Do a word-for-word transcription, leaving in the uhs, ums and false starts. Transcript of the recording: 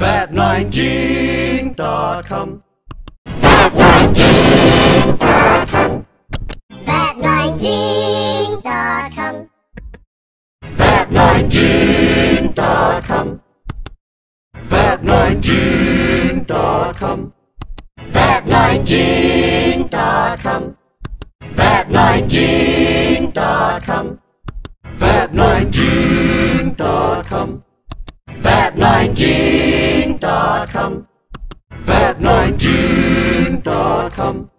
vat nineteen dot com. vat nineteen dot com. vat nineteen dot com. vat nineteen dot com. vat nineteen dot com. vat nineteen dot com. vat nineteen dot com. vat nineteen dot com. vat nineteen dot com. vat nineteen dot com.